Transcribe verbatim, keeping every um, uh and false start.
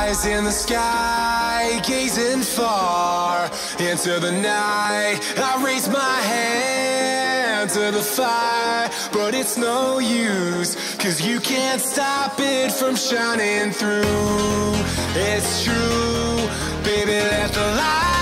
eyes in the sky, gazing far into the night. I raise my hand to the fire, but it's no use, 'cause you can't stop it from shining through. It's true, baby, let the light